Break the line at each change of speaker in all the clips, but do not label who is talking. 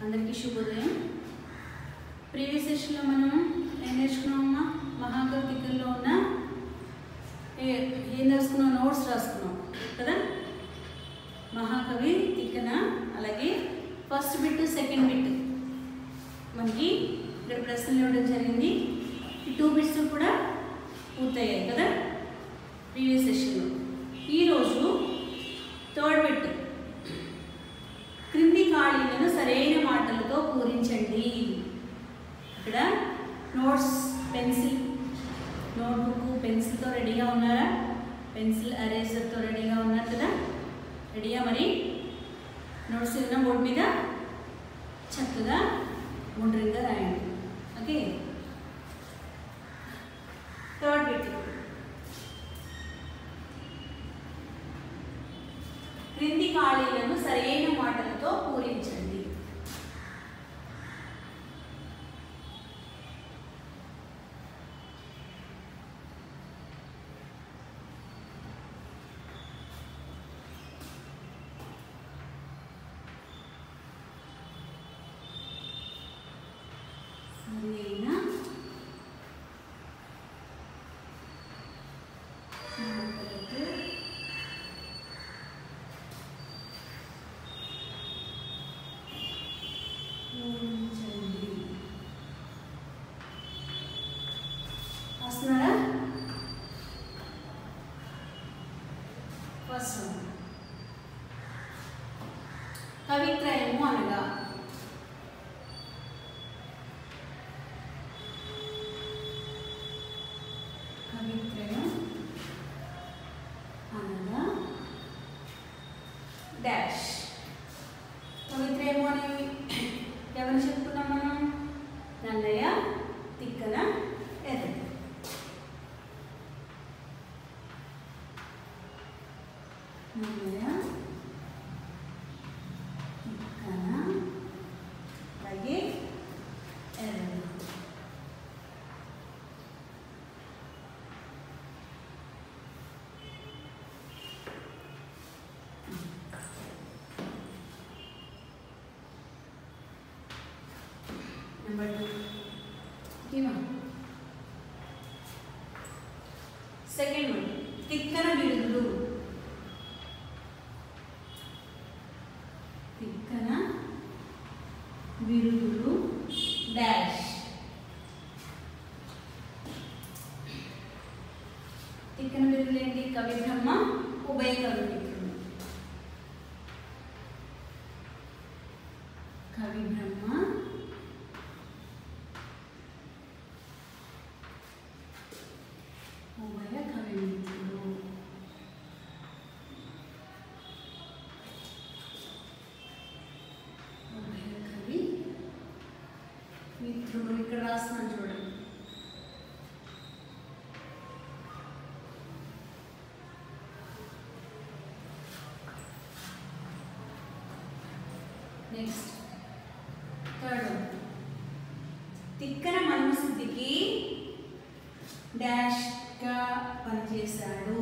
అందరికీ శుభోదయం. ప్రీవియస్ సెషన్లో మనం ఏం నేర్చుకున్నామమ్మా? మహాకవి తిక్కనలో ఉన్న ఏం రాసుకున్నాం? నోట్స్ రాసుకున్నాం కదా. మహాకవి తిక్కన, అలాగే ఫస్ట్ బిట్ సెకండ్ బిట్ మనకి ఇక్కడ ప్రశ్నలు ఇవ్వడం జరిగింది. ఈ 2 బిట్స్ కూడా పూర్తయ్యాయి కదా ప్రీవియస్ సెషన్లో. ఈరోజు థర్డ్ బిట్, క్రింది ఖాళీలను సరైన మాటలతో పూరించండి. ఇక్కడ నోట్స్, పెన్సిల్, నోట్బుక్, పెన్సిల్తో రెడీగా ఉన్నారా? పెన్సిల్, ఎరేజర్తో రెడీగా ఉన్నారు కదా. రెడీగా? మరి నోట్స్ ఉన్న బోర్డు మీద చక్కగా గుండ్రంగా రాయండి. ఓకే. థర్డ్ బిట్, క్రింది ఖాళీలను సరైన మాటలతో పూరించండి. సరైన మాటలతో వస్తున్నారా? ఫస్ట్ కవిత్రయము అనగా డాష్. కవిత్రయము అనేవి ఎవరు చెప్పుకున్నాం మనం? నన్నయ్య, తిక్కన, ఎర్రడు. నన్నయ్య, తిక్కన, అలాగే Erradu. Number 2. Second one, Tikkana విరుదులు. తిక్కన విరుదులు డాష్. తిక్కన విరుదులు ఏంటి? కవి బ్రహ్మ, ఉభయ కవి మిత్రులు. కవి బ్రహ్మ, ఉభయ కవి మిత్రులు. ఉభయ కవి మిత్రులు ఇక్కడ రాస్తున్నాను చూడండి. నెక్స్ట్ థర్డ్, తిక్కన మనసిద్ధికి డాష్ గా పనిచేశాడు.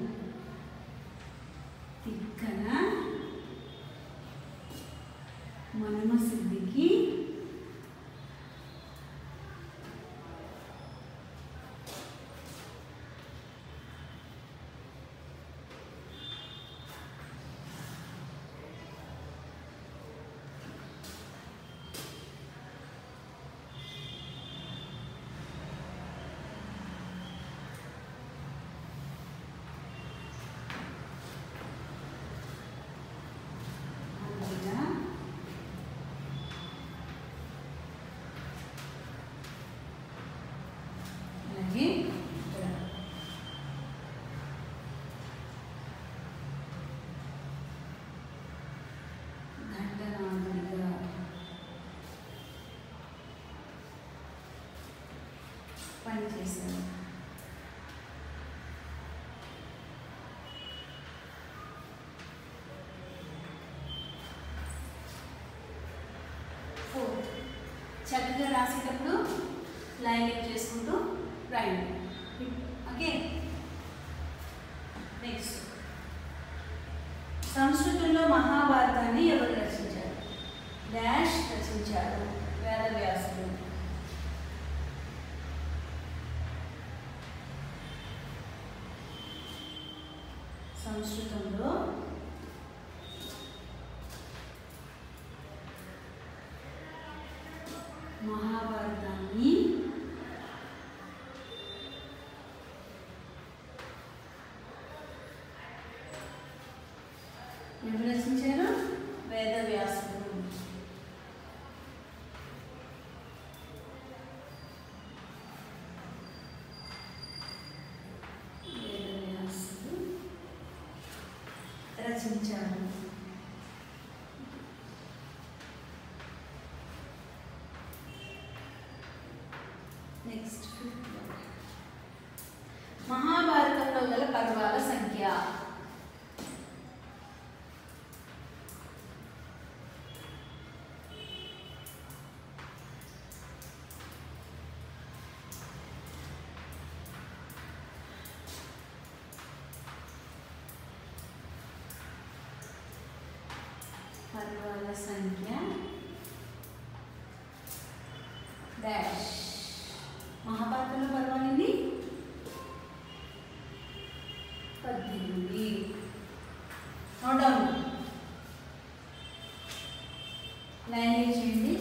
తిక్కన మనమసిద్ధికి పనిచేశాడు. ఫోర్త్, చక్కగా రాసేటప్పుడు లైన్ చేసుకుంటూ రాయండి. ఓకే. నెక్స్ట్, సంస్కృతంలో మహాభారతాన్ని ఎవరు రచించారు? డాష్ రచించాడు వేదవ్యాసుడు. సంస్కృతంలో మహాభారతాన్ని ఎవరు రచించారు? వేదవ్యాసుడు. వేదవ్యాసుడు రచించాడు. నెక్స్ట్ మహాభారతంలో గల పర్వాల సంఖ్య. పర్వాల సంఖ్య డాష్. మహాభారతంలో పర్వాలింది 18. నోట్ డౌన్ లాంగ్వేజ్ చేయండి.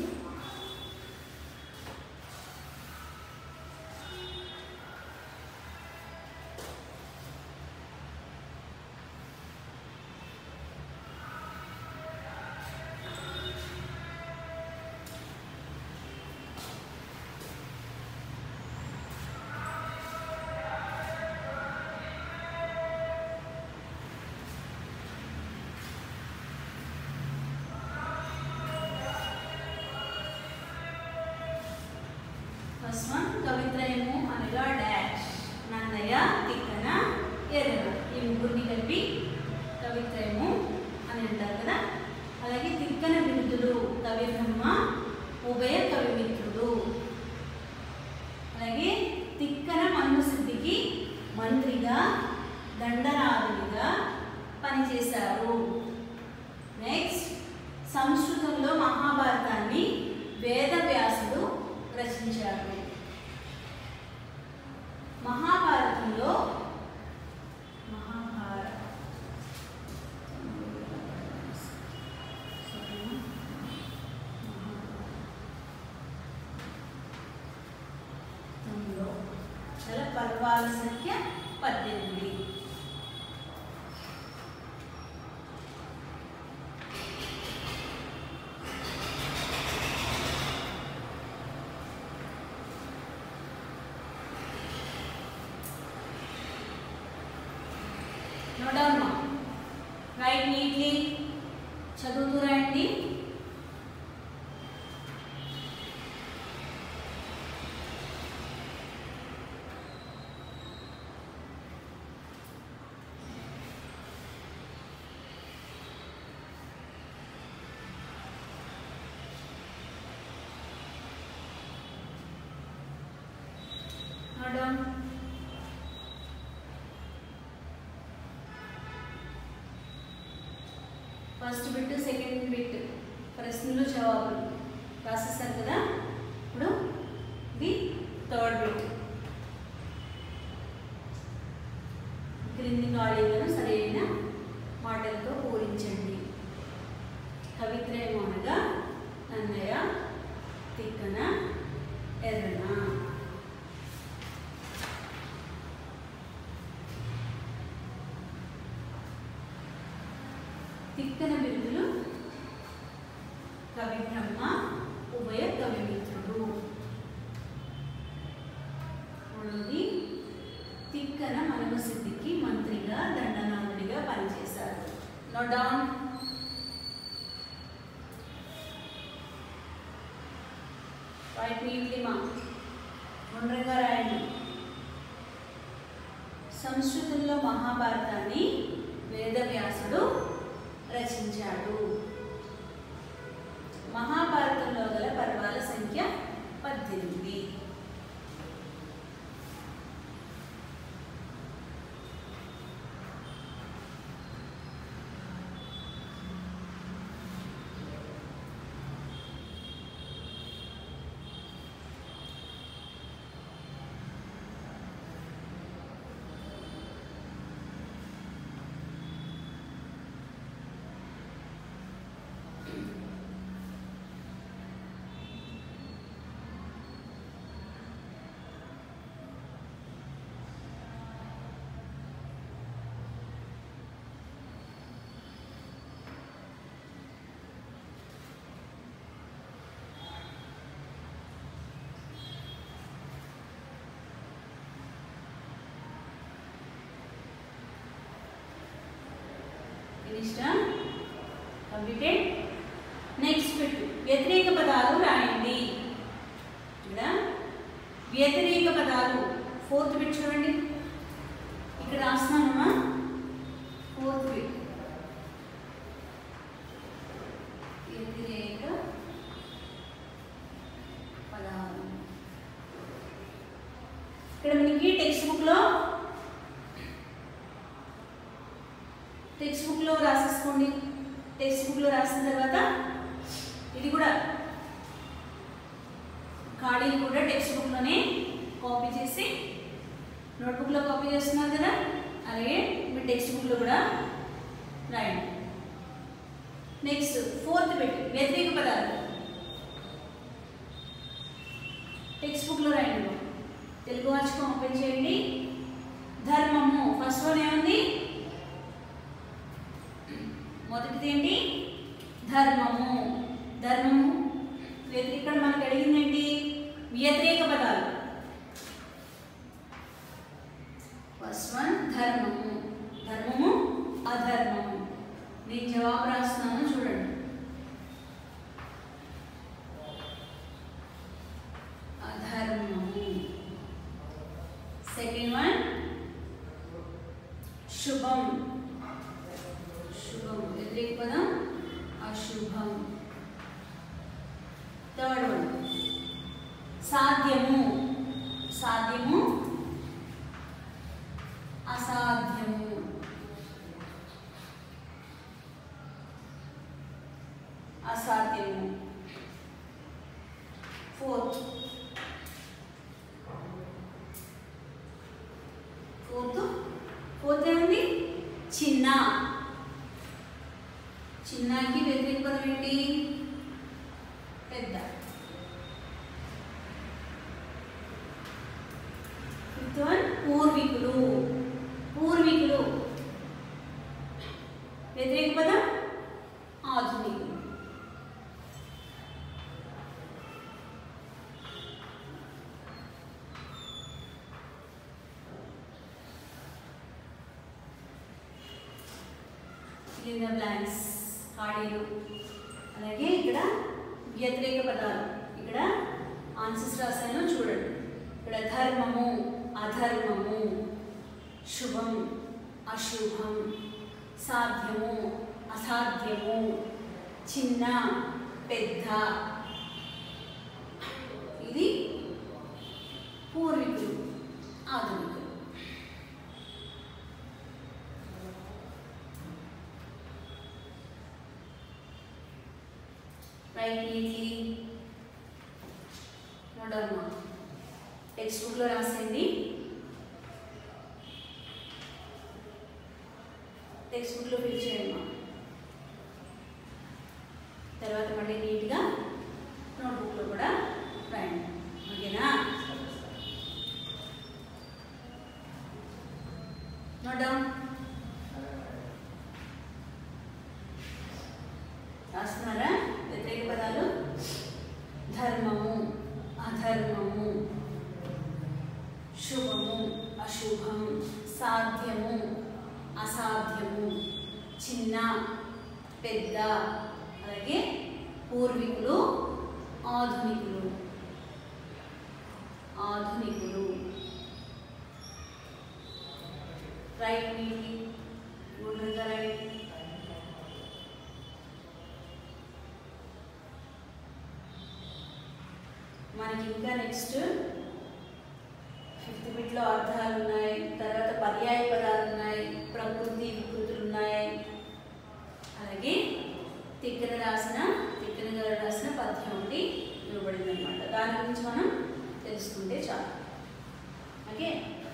ఫస్ట్ వన్ కవిత్రయము అనగా డాష్. నన్నయ్య, తిక్కన, ఎర్రన, ఈ ముగ్గురిని కలిపి కవిత్రయము అని అంటారు కదా. అలాగే తిక్కన బిరుదులు కవి బ్రహ్మ, ఉభయ కవిమిత్రుడు. అలాగే తిక్కన మన్మసిద్ధికి మంత్రిగా దండనాథుడిగా పనిచేశారు. నెక్స్ట్ సంస్కృతంలో మహాభారతాన్ని వేదవ్యాసుడు రచించారు. మహాభారతంలో గల పర్వాల సంఖ్య 18. నోట్ డౌన్ మా. Write neatly. చదువుతూ రండి. Note down. First bit, second bit ప్రశ్నలు జవాబులు రాసేసారు కదా. ఇప్పుడు ఇది థర్డ్ బిట్. క్రింది ఖాళీలను సరైన మాటలతో పూరించండి. కవిత్రయం అనగా నన్నయ్య, తిక్కన, ఎర్రన. తిక్కన బిరుదులు కవి బ్రహ్మ, ఉభయ కవిమిత్రుడు. మూడవది తిక్కన మన్మసిద్ధికి మంత్రిగా దండనాథుడిగా పనిచేశారు. Note down. రైట్ నీట్లీ మా. గుండ్రంగా రాయండి. సంస్కృతంలో మహాభారతాన్ని వేదవ్యాసుడు రచించాడు. మహాభారతంలో గల పర్వాల సంఖ్య 18. Finished completed. నెక్స్ట్ బిట్ వ్యతిరేక పదాలు రాయండి. ఇక్కడ వ్యతిరేక పదాలు ఫోర్త్ బిట్ చూడండి. ఇక్కడ రాస్తున్నానమ్మా ఫోర్త్ బిట్ వ్యతిరేక పదాలు. ఇక్కడ మనకి టెక్స్ట్ బుక్ లో రాసేసుకోండి. టెక్స్ట్ బుక్ లో రాసిన తర్వాత ఇది కూడా ఖాళీని కూడా టెక్స్ట్ బుక్ లోనే కాపీ చేసి నోట్బుక్ లో కాపీ చేస్తున్నారు కదా, అలాగే మీ టెక్స్ట్ బుక్ లో కూడా రాయండి. నెక్స్ట్ ఫోర్త్ బిట్ వ్యతిరేక పదాలు టెక్స్ట్ బుక్ లో రాయండి. తెలుగు వాచకం ఓపెన్ చేయండి. ధర్మము ఫస్ట్ వన్ ఏముంది? మొదటిది ఏంటి? ధర్మము. ధర్మము ఇక్కడ మనకు అడిగింది ఏంటి? వ్యతిరేక పదాలు. ఫస్ట్ వన్ ధర్మము. ధర్మము అధర్మము. నేను జవాబు రాస్తున్నాను చూడండి. అధర్మము. సెకండ్ వన్ శుభం. శుభం వ్యతిరేక పదం అశుభం. థర్డ్ వన్ సాధ్యము. సాధ్యము అసాధ్యము. అసాధ్యము. ఫోర్త్ ఏముంది? చిన్న. చిన్నకి వ్యతిరేక పదం ఏంటి? పెద్ద. ఫిఫ్త్ వన్ పూర్వీకులు. పూర్వీకులు వ్యతిరేక పదం ఆధునికులు. ఫిల్ ఇన్ ద బ్లాంక్స్ ఖాళీలు. అలాగే ఇక్కడ వ్యతిరేక పదాలు. ఇక్కడ ఆన్సర్స్ రాశాను చూడండి. ఇక్కడ ధర్మము అధర్మము, శుభం అశుభం, సాధ్యము అసాధ్యము, చిన్న పెద్ద. ఇది పూర్వీకులు ఆధునికులు. Write neatly. నోడమ్మా టెక్స్ట్ బుక్ లో రాసేయండి. టెక్స్ట్ బుక్ లో ఫిల్ చేయండి. తర్వాత మళ్ళీ నీట్గా నోట్బుక్ లో కూడా రాయండి. ఓకేనా? Note down. రాస్తున్నారా? వ్యతిరేక పదాలు ధర్మము అధర్మము, శుభము అశుభం, సాధ్యము అసాధ్యము, చిన్న పెద్ద, అలాగే పూర్వీకులు ఆధునికులు. ఆధునికులు. Write neatly. గుడ్గా రైట్. మనకి ఇంకా నెక్స్ట్ ఫిఫ్త్ బిట్లో అర్థాలు ఉన్నాయి. తర్వాత పర్యాయ పదాలు ఉన్నాయి, ప్రకృతి వికృతులు ఉన్నాయి. అలాగే తిక్కన గారు రాసిన పద్యం ఒకటి ఇవ్వబడింది అనమాట. దాని గురించి మనం తెలుసుకుంటే చాలు. ఓకే?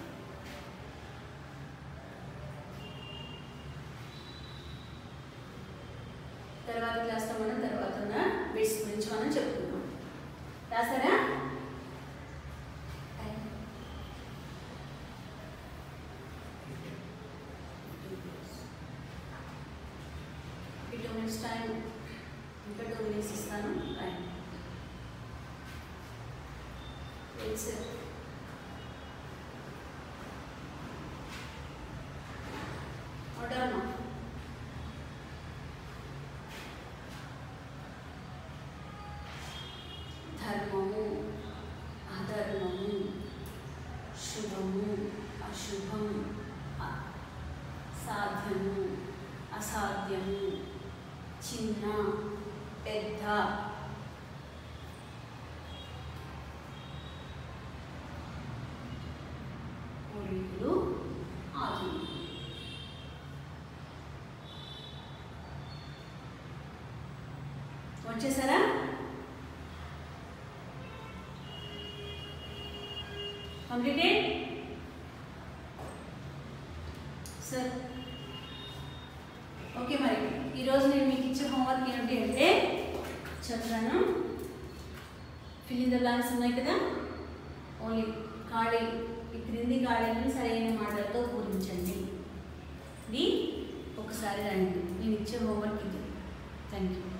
తర్వాత క్లాస్లో మనం తర్వాత ఉన్న బిట్స్ గురించి మనం చెప్పుకుందాం. రాసారా? టైం ఇంకా 2 minutes ఇస్తాను. ఆర్డర్ నోట్ చేశారా? Completed sir. ఓకే, మరి ఈరోజు నేను మీకు ఇచ్చే హోంవర్క్ ఏంటి అంటే చెప్తాను. ఫిల్ ఇన్ ద బ్లాంక్స్ ఉన్నాయి కదా, ఓన్లీ ఖాళీ ఈ క్రింది ఖాళీలను సరైన మాటలతో పూరించండి. ఇది ఒకసారి రండి. నేను ఇచ్చే హోంవర్క్ ఇది. Thank you.